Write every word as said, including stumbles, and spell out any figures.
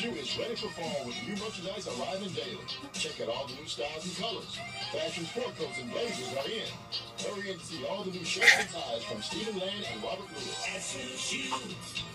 shoe is ready for fall with new merchandise arriving daily. Check out all the new styles and colors. Fashion sport coats and blazers are in. Hurry and see all the new shirts and ties from Stephen Land and Robert Lewis.